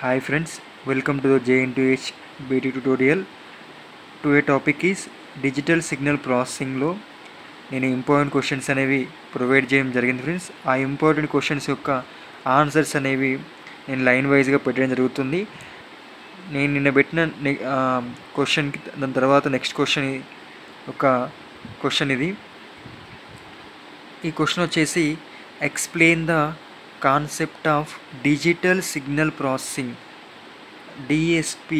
Hi friends, welcome to the J2H BT tutorial. Today topic is digital signal processing లో నేను important questions అనేవి provide చేయడం జరిగింది friends. ఆ ఇంపార్టెంట్ క్వశ్చన్స్ యొక్క ఆన్సర్స్ అనేవి నేను లైన్ వైజ్గా పెట్టడం జరుగుతుంది. నేను నిన్న పెట్టిన క్వశ్చన్కి దాని తర్వాత నెక్స్ట్ క్వశ్చన్ ఒక క్వశ్చన్ ఇది. ఈ క్వశ్చన్ వచ్చేసి explain the concept of digital signal processing DSP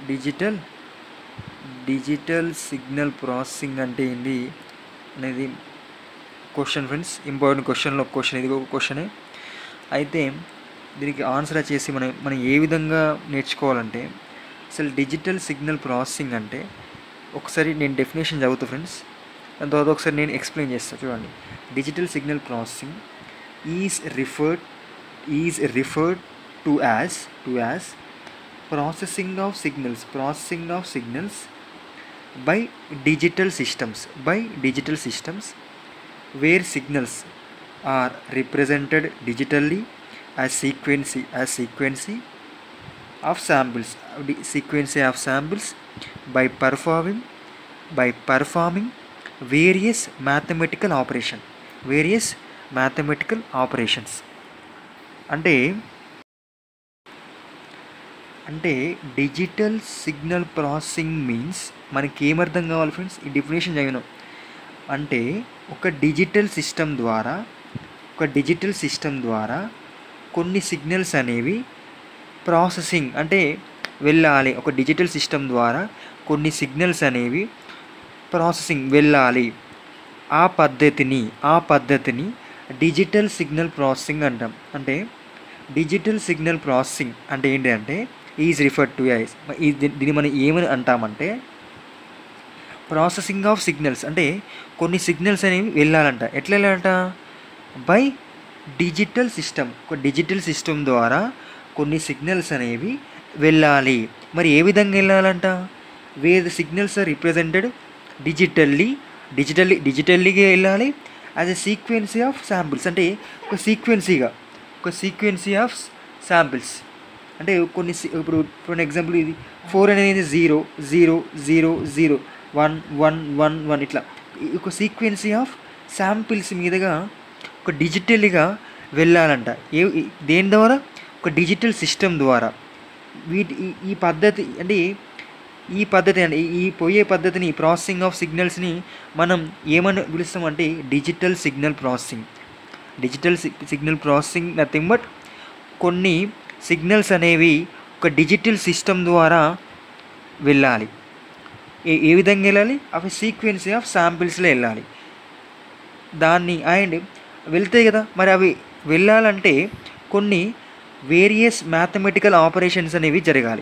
digital signal processing అంటే ఏంటి అనేది క్వశ్చన్ ఫ్రెండ్స్. ఇంపార్టెంట్ క్వశ్చన్లో ఒక క్వశ్చన్, ఇది ఒక క్వశ్చనే. అయితే దీనికి ఆన్సర్ వచ్చేసి మనం ఏ విధంగా నేర్చుకోవాలంటే, అసలు డిజిటల్ సిగ్నల్ ప్రాసెసింగ్ అంటే ఒకసారి నేను డెఫినేషన్ చదువుతా ఫ్రెండ్స్, దాని తర్వాత ఒకసారి నేను ఎక్స్ప్లెయిన్ చేస్తాను. చూడండి, digital signal processing is referred to as processing of signals by digital systems where signals are represented digitally as sequence of samples by performing various mathematical operations. అంటే డిజిటల్ సిగ్నల్ ప్రాసెసింగ్ మీన్స్ మనకి ఏమర్థం కావాలి friends, ఈ definition చదివినాం. అంటే ఒక digital system ద్వారా కొన్ని signals అనేవి ప్రాసెసింగ్ అంటే వెళ్ళాలి. ఒక డిజిటల్ సిస్టమ్ ద్వారా కొన్ని సిగ్నల్స్ అనేవి ప్రాసెసింగ్ వెళ్ళాలి. ఆ పద్ధతిని డిజిటల్ సిగ్నల్ ప్రాసెసింగ్ అంటాం. అంటే డిజిటల్ సిగ్నల్ ప్రాసెసింగ్ అంటే ఏంటి అంటే ఈజ్ రిఫర్డ్ టు యాజ్, దీన్ని మనం ఏమని అంటామంటే ప్రాసెసింగ్ ఆఫ్ సిగ్నల్స్. అంటే కొన్ని సిగ్నల్స్ అనేవి వెళ్ళాలంట. ఎట్లా వెళ్ళాలంట? By digital system. ఒక డిజిటల్ సిస్టమ్ ద్వారా కొన్ని సిగ్నల్స్ అనేవి వెళ్ళాలి. మరి ఏ విధంగా వెళ్ళాలంట? Where the signals are represented డిజిటల్లీగా వెళ్ళాలి. As a sequence of samples, అంటే ఒక సీక్వెన్సీ ఆఫ్ శాంపిల్స్. అంటే కొన్ని ఇప్పుడు ఫర్ ఎగ్జాంపుల్ ఇది 4 అనేది 0 0 0 0 1 1 1 1 ఇట్లా ఒక సీక్వెన్సీ ఆఫ్ శాంపిల్స్ మీదుగా ఒక డిజిటల్గా వెళ్ళాలంట. దేని ద్వారా? ఒక డిజిటల్ సిస్టమ్ ద్వారా. ఈ పద్ధతి అంటే ఈ పోయే పద్ధతిని, ప్రాసెసింగ్ ఆఫ్ సిగ్నల్స్ని మనం ఏమని పిలుస్తామంటే digital signal processing nothing but కొన్ని సిగ్నల్స్ అనేవి ఒక డిజిటల్ సిస్టమ్ ద్వారా వెళ్ళాలి. ఏ విధంగా వెళ్ళాలి? అవి సీక్వెన్సీ ఆఫ్ శాంపిల్స్లో వెళ్ళాలి. దాన్ని అండ్ వెళ్తాయి కదా, మరి అవి వెళ్ళాలంటే కొన్ని వేరియస్ మ్యాథమెటికల్ ఆపరేషన్స్ అనేవి జరగాలి.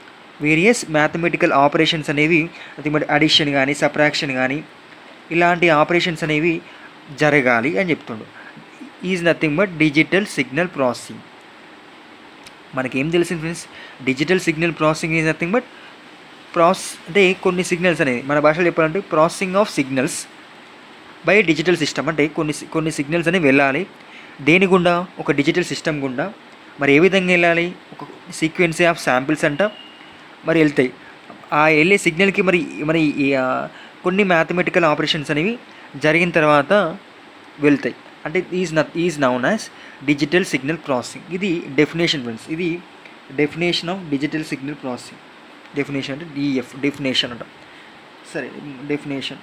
అది మరి అడిషన్ కానీ సబ్ట్రాక్షన్ కానీ ఇలాంటి ఆపరేషన్స్ అనేవి జరగాలి అని చెప్తుండు. Is nothing but digital signal processing. మనకేం తెలిసింది friends, digital signal processing is nothing but అంటే కొన్ని సిగ్నల్స్ అనేది మన భాషలో చెప్పాలంటే processing of signals by digital system. అంటే కొన్ని సిగ్నల్స్ అనేవి వెళ్ళాలి. దేని గుండా? ఒక డిజిటల్ సిస్టమ్ గుండా. మరి ఏ విధంగా వెళ్ళాలి? ఒక సీక్వెన్సీ ఆఫ్ శాంపిల్స్ అంట మరి వెళ్తాయి. ఆ వెళ్ళే సిగ్నల్కి మరి కొన్ని మ్యాథమెటికల్ ఆపరేషన్స్ అనేవి జరిగిన తర్వాత వెళ్తాయి. అంటే is known as digital signal processing. ఇది డెఫినేషన్ ఫ్రెండ్స్. ఇది definition of digital signal processing. Definition అంటే డెఫినేషన్ అంట. సరే, definition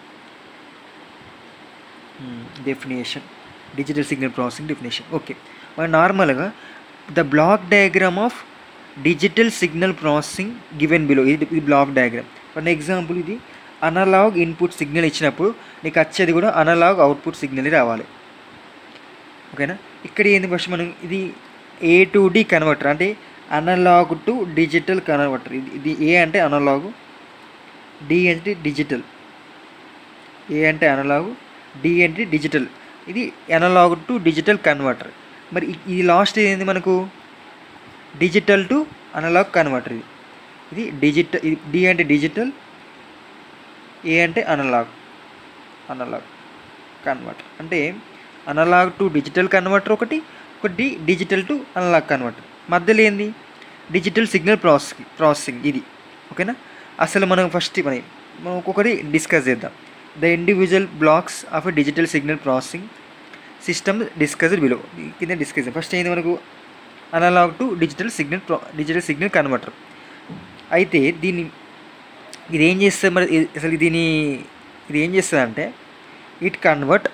digital signal processing definition. Okay, మరి నార్మల్గా the block diagram of digital signal processing given below. ఇది బ్లాక్ డయాగ్రామ్. ఫర్ ఎగ్జాంపుల్ ఇది analog input signal ఇచ్చినప్పుడు నీకు వచ్చేది కూడా అనలాగ్ అవుట్పుట్ సిగ్నల్ రావాలి. ఓకేనా? ఇక్కడ ఏంది ఫస్ట్ మనం ఇది A to D కన్వర్టర్, అంటే అనలాగ్ టు డిజిటల్ కన్వర్టర్. ఇది ఏ అంటే అనలాగు, డి అంటే డిజిటల్. ఏ అంటే అనలాగు, డి అంటే డిజిటల్. ఇది అనలాగ్ టు డిజిటల్ కన్వర్టర్. మరి ఇది లాస్ట్ ఏంది మనకు? Digital to analog converter. ఇది డిజిటల్. డి అంటే డిజిటల్, ఏ అంటే అనలాగ్ కన్వర్టర్. అంటే అనలాగ్ టు డిజిటల్ కన్వర్టర్ ఒకటి డిజిటల్ టు అనలాగ్ కన్వర్టర్. మధ్యలో ఏంది? డిజిటల్ సిగ్నల్ ప్రాసెసింగ్ ఇది. ఓకేనా. అసలు మనం ఫస్ట్ మనం ఒక్కొక్కటి డిస్కస్ చేద్దాం. The individual blocks of a digital signal processing system discussed below. కింద డిస్కస్ చేద్దాం. ఫస్ట్ ఏంది మనకు analog to digital signal converter. అయితే ఇది ఏం చేస్తుంది మరి అసలు ఇది ఏం చేస్తుందంటే it convert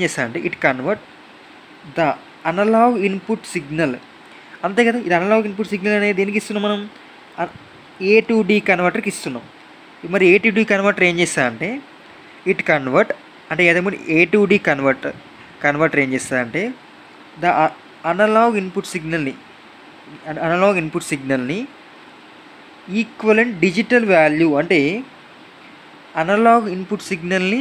the analog input signal. అంతే కదా, ఇది అనలాగ్ ఇన్పుట్ సిగ్నల్ అనేది దేనికి ఇస్తున్నాం మనం? A to D కన్వర్టర్కి ఇస్తున్నాం. మరి A to D కన్వర్టర్ ఏం చేస్తా అంటే ఇట్ కన్వర్ట్ అంటే ఏదైనా A to D కన్వర్టర్ ఏం చేస్తా అంటే ద అనలాగ్ ఇన్పుట్ సిగ్నల్ని ఈక్వలెంట్ డిజిటల్ వాల్యూ అంటే అనలాగ్ ఇన్పుట్ సిగ్నల్ని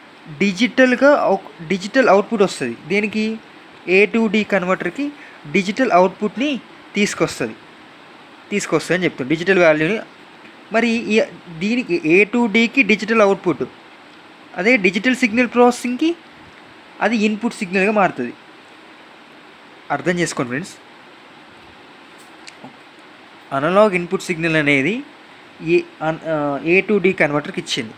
డిజిటల్ అవుట్పుట్ వస్తుంది. దేనికి? A to D కన్వర్టర్కి డిజిటల్ అవుట్పుట్ని తీసుకొస్తుంది అని చెప్తాను, డిజిటల్ వాల్యూని. మరి దీనికి A to Dకి డిజిటల్ అవుట్పుట్, అదే డిజిటల్ సిగ్నల్ ప్రాసెసింగ్కి అది ఇన్పుట్ సిగ్నల్గా మారుతుంది. అర్థం చేసుకోండి ఫ్రెండ్స్. అనలాగ్ ఇన్పుట్ సిగ్నల్ అనేది A to D కన్వర్టర్కి ఇచ్చింది.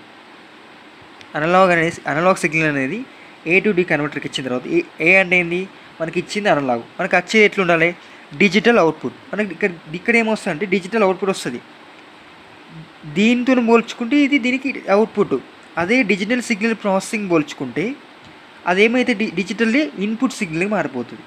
అనలాగ్ సిగ్నల్ అనేది A to D కన్వర్టర్కి ఇచ్చిన తర్వాత ఏ అంటే ఏంది? మనకి ఇచ్చింది అనలాగ్, మనకి వచ్చేది ఎట్లా ఉండాలి? Digital output. మనకి ఇక్కడ ఏమొస్తుంది అంటే డిజిటల్ అవుట్పుట్ వస్తుంది. దీంతో పోల్చుకుంటే ఇది దీనికి అవుట్పుట్. అదే డిజిటల్ సిగ్నల్ ప్రాసెసింగ్ పోల్చుకుంటే అదేమైతే డిజిటల్లీ ఇన్పుట్ సిగ్నల్గా మారిపోతుంది.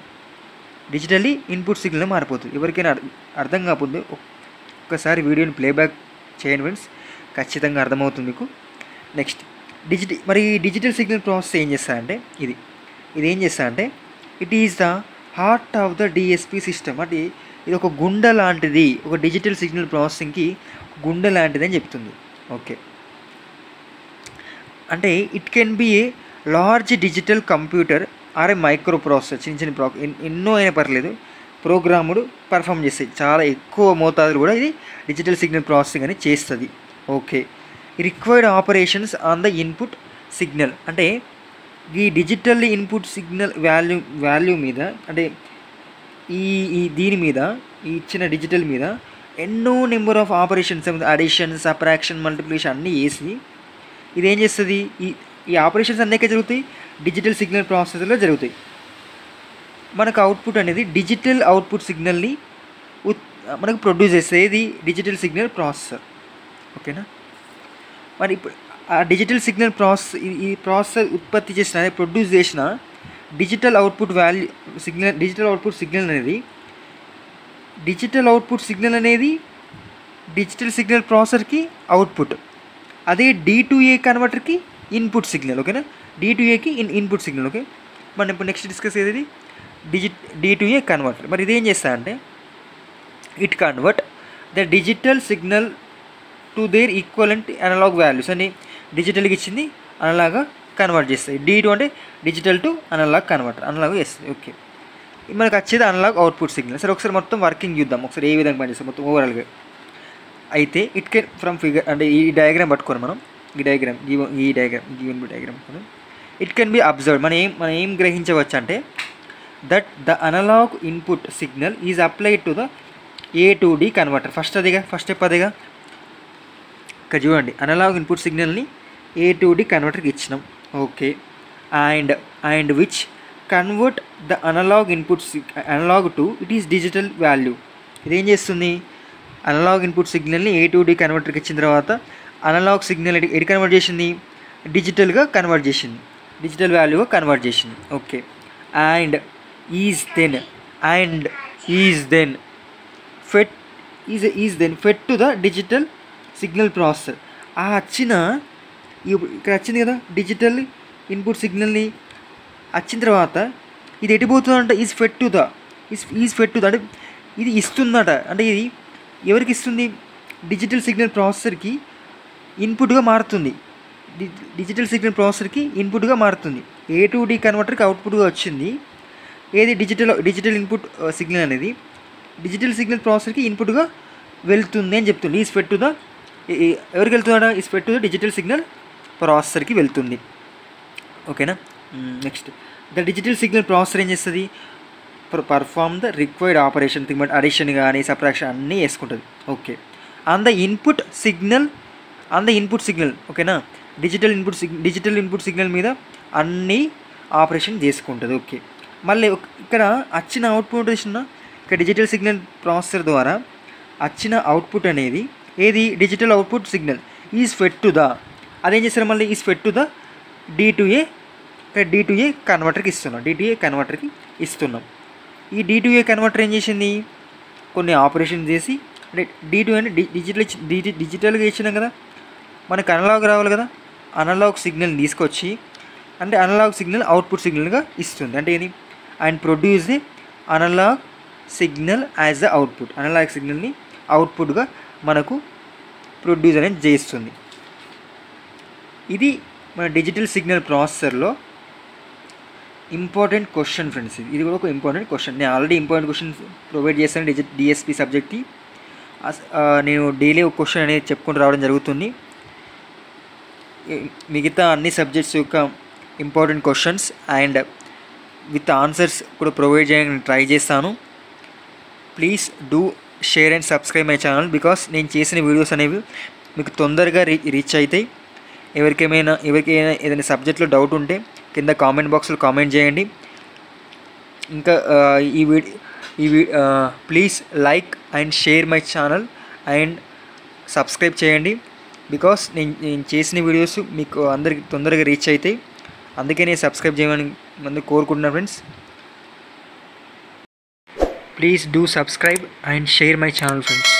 ఎవరికైనా అర్థం కాకపోతే ఒక్కసారి వీడియోని ప్లేబ్యాక్ చేయండి ఫ్రెండ్స్, ఖచ్చితంగా అర్థమవుతుంది మీకు. నెక్స్ట్ మరి డిజిటల్ సిగ్నల్ ప్రాసెస్ ఏం చేస్తా అంటే ఇది ఏం చేస్తా అంటే it is the heart of the DSP system. అంటే ఇది ఒక గుండె లాంటిది, ఒక డిజిటల్ సిగ్నల్ ప్రాసెసింగ్కి గుండె లాంటిది అని చెప్తుంది. ఓకే, అంటే it can be a large digital computer or a microprocessor. చిన్న ఎన్నో అయినా పర్లేదు, ప్రోగ్రాముడు పర్ఫామ్ చేస్తాయి. చాలా ఎక్కువ మోతాదులు కూడా ఇది డిజిటల్ సిగ్నల్ ప్రాసెసింగ్ అని చేస్తుంది. Okay, required operations on the input signal. అంటే ఈ డిజిటల్ ఇన్పుట్ సిగ్నల్ వాల్యూ మీద అంటే దీని మీద ఈ ఇచ్చిన డిజిటల్ మీద ఎన్నో number of operations, addition, subtraction, multiplication అన్నీ వేసి ఇది ఏం చేస్తుంది? ఈ ఆపరేషన్స్ అన్నీ జరుగుతాయి డిజిటల్ సిగ్నల్ ప్రాసెసర్లో జరుగుతాయి. మనకు అవుట్పుట్ అనేది డిజిటల్ అవుట్పుట్ సిగ్నల్ని మనకు ప్రొడ్యూస్ చేస్తుంది. ఇది డిజిటల్ సిగ్నల్ ప్రాసెసర్. ఓకేనా. మరి ఇప్పుడు ఆ డిజిటల్ సిగ్నల్ ఈ ప్రాసెసర్ ఉత్పత్తి చేసిన ప్రొడ్యూస్ చేసిన డిజిటల్ అవుట్పుట్ సిగ్నల్ అనేది డిజిటల్ సిగ్నల్ ప్రాసెసర్కి అవుట్పుట్. అదే D2A కన్వర్టర్కి ఇన్పుట్ సిగ్నల్. ఓకేనా, D2Aకి ఇన్పుట్ సిగ్నల్. ఓకే, మనం ఇప్పుడు నెక్స్ట్ డిస్కస్ అయ్యేది D2A కన్వర్టర్. మరి ఇదేం చేస్తా అంటే it convert the digital signal to their equivalent analog values అని డిజిటల్కి ఇచ్చింది అనలాగా కన్వర్ట్ చేస్తాయి. D2 అంటే digital to analog converter, analog చేస్తుంది. ఓకే, మనకు వచ్చేది అనలాగ్ అవుట్పుట్ సిగ్నల్. సరే ఒకసారి మొత్తం వర్కింగ్ చూద్దాం, ఒకసారి ఏ విధంగా పనిచేస్తాం మొత్తం ఓవరాల్గా. అయితే ఇట్ కెన్ ఫ్రమ్ ఫిగర్ అంటే ఈ డయాగ్రామ్ పట్టుకోండి మనం, ఈ డయాగ్రామ్ పట్టుకోండి. It can be observe. మనం ఏం గ్రహించవచ్చు అంటే that the analog input signal is applied to the A to D converter. First step అదేగా. ఇక్కడ చూడండి, అనలాగ్ ఇన్పుట్ సిగ్నల్ని A to D కన్వర్టర్కి ఇచ్చినాం. Okay, and which convert the analog to it is digital value. ఇదేం చేస్తుంది? Analog input సిగ్నల్ని A to D కన్వర్టర్కి ఇచ్చిన తర్వాత అనలాగ్ సిగ్నల్ ఎడి కన్వర్ట్ చేసింది? డిజిటల్గా కన్వర్ట్ చేసింది, డిజిటల్ వాల్యూగా కన్వర్ట్ చేసింది. Okay, and is then fed to the digital signal processor. ఇక్కడ వచ్చింది కదా డిజిటల్ ఇన్పుట్ సిగ్నల్ని వచ్చిన తర్వాత ఇది ఎటుపోతుందంట? ఈజ్ ఫెడ్ టు ద అంటే ఇది ఇస్తుందట. అంటే ఇది ఎవరికి ఇస్తుంది? డిజిటల్ సిగ్నల్ ప్రాసెసర్కి ఇన్పుట్గా మారుతుంది. డిజిటల్ మారుతుంది. A to D కన్వర్టర్కి అవుట్పుట్గా వచ్చింది. ఏది? డిజిటల్ ఇన్పుట్ సిగ్నల్ అనేది డిజిటల్ సిగ్నల్ ప్రాసెసర్కి ఇన్పుట్గా వెళ్తుంది అని చెప్తుంది. ఈజ్ ఫెడ్ టు ద ఎవరికి వెళ్తుందా? Is fed to the digital signal ప్రాసెసర్కి వెళ్తుంది. ఓకేనా. Next the digital signal processor ఏం చేస్తుంది? Perform the required operation thing but addition కానీ సబ్ట్రాక్షన్ అన్నీ వేసుకుంటుంది. Okay. On the input signal ఓకేనా, డిజిటల్ ఇన్పుట్ సిగ్నల్ మీద అన్నీ ఆపరేషన్ చేసుకుంటుంది. ఓకే. మళ్ళీ ఇక్కడ వచ్చిన అవుట్పుట్ చూసిన, ఇక్కడ డిజిటల్ సిగ్నల్ ప్రాసెసర్ ద్వారా వచ్చిన అవుట్పుట్ అనేది ఏది, digital output signal is fed to the, అదేం చేస్తారు మళ్ళీ, is fed to the D2A, ఇక్కడ D2A కన్వర్టర్కి ఇస్తున్నాం. ఈ D2A కన్వర్టర్ ఏం చేసింది, కొన్ని ఆపరేషన్ చేసి, అంటే D2 అంటే డిజిటల్గా ఇచ్చినాం కదా, మనకు అనలాగ్ రావాలి కదా, అనలాగ్ సిగ్నల్ తీసుకొచ్చి, అంటే అనలాగ్ సిగ్నల్ అవుట్పుట్ సిగ్నల్గా ఇస్తుంది. అంటే ఏది, and produce the analog signal as the output, analog సిగ్నల్ని అవుట్పుట్గా మనకు ప్రొడ్యూస్ అనేది చేస్తుంది. ఇది మన డిజిటల్ సిగ్నల్ ప్రాసెసర్లో ఇంపార్టెంట్ క్వశ్చన్ ఫ్రెండ్స్. ఇది కూడా ఒక ఇంపార్టెంట్ క్వశ్చన్. నేను ఆల్రెడీ ఇంపార్టెంట్ క్వశ్చన్ ప్రొవైడ్ చేస్తాను DSP సబ్జెక్ట్కి. నేను డైలీ ఒక క్వశ్చన్ అనేది చెప్పుకుంటూ రావడం జరుగుతుంది. మిగతా అన్ని సబ్జెక్ట్స్ యొక్క important questions and with answers కూడా ప్రొవైడ్ చేయడానికి ట్రై చేస్తాను. Please do share and subscribe my channel, because నేను చేసిన వీడియోస్ అనేవి మీకు తొందరగా రీచ్ అవుతాయి. ఎవరికైనా ఏదైనా సబ్జెక్ట్లో డౌట్ ఉంటే కింద కామెంట్ బాక్స్లో కామెంట్ చేయండి. ఇంకా please like and share my channel and subscribe చేయండి, బికాస్ నేను చేసిన వీడియోస్ మీకు అందరికి తొందరగా రీచ్ అవుతాయి. అందుకే నేను సబ్స్క్రైబ్ చేయమని అందరూ కోరుకుంటున్నాను friends. Please do subscribe and share my channel friends.